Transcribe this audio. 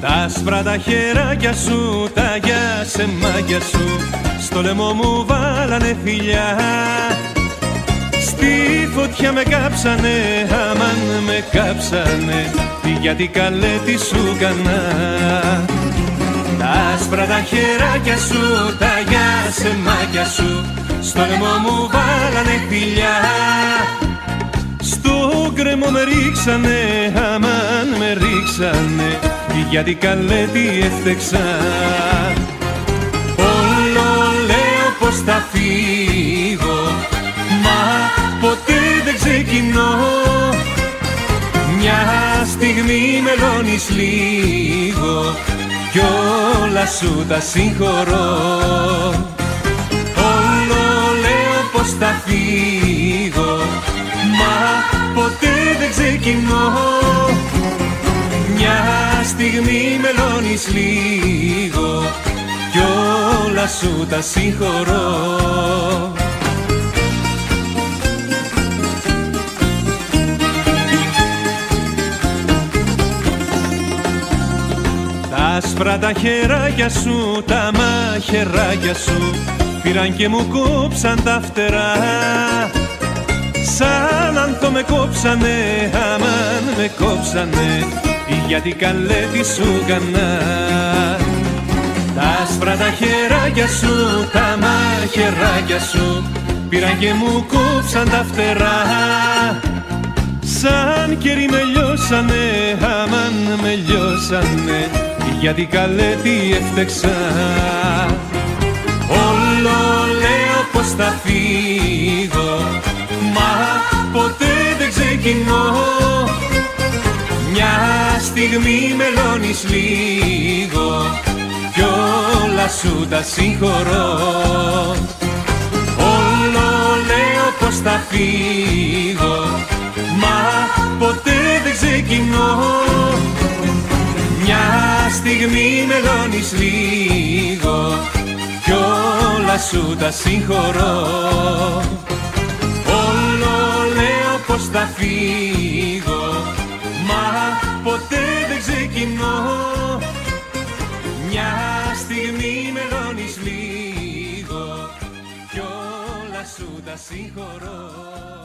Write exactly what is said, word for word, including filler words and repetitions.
Τ' άσπρα τα χεράκια σου, τα γεια σε μάγια σου, στο λαιμό μου βάλανε φιλιά. Στη φωτιά με κάψανε, αμάν με κάψανε, γιατί καλέ τι σου κανά. Τ' άσπρα τα χεράκια σου, τα γεια σε μάγια σου, στο λαιμό μου βάλανε φιλιά. Στο γκρεμό με ρίξανε, αμάν με ρίξανε, γιατί καλέ τι έφτεξα. Όλο λέω πως θα φύγω, μα ποτέ δεν ξεκινώ. Μια στιγμή μελώνεις λίγο κι όλα σου τα συγχωρώ. Όλο λέω πως θα φύγω, μα ποτέ δεν ξεκινώ. Μια στιγμή μελώνεις λίγο κι όλα σου τα συγχωρώ. Τα άσπρα τα χεράκια σου, τα μαχαιράκια σου, πήραν και μου κόψαν τα φτερά. Σαν άνθο με κόψανε, αμάν με κόψανε, γιατί καλέ τι σου κανά. Τα άσπρα τα χεράκια σου, τα μαχαιράκια σου, πήραν και μου κόψαν τα φτερά. Σαν κερί με λιώσανε, αμάν με λιώσανε, γιατί καλέ τι έφτεξα. Όλο λέω πως θα φύγω, μα ποτέ δεν ξεκινώ. Μια στιγμή μελώνεις λίγο κι όλα σου τα συγχωρώ. Όλο λέω πως θα φύγω, μα ποτέ δεν ξεκινώ. Μια στιγμή μελώνεις λίγο κι όλα σου τα συγχωρώ. Όλο λέω πως θα φύγω, μα ποτέ δεν ξεκινώ. Μια στιγμή μελώνεις λίγο κι όλα σου τα συγχωρώ.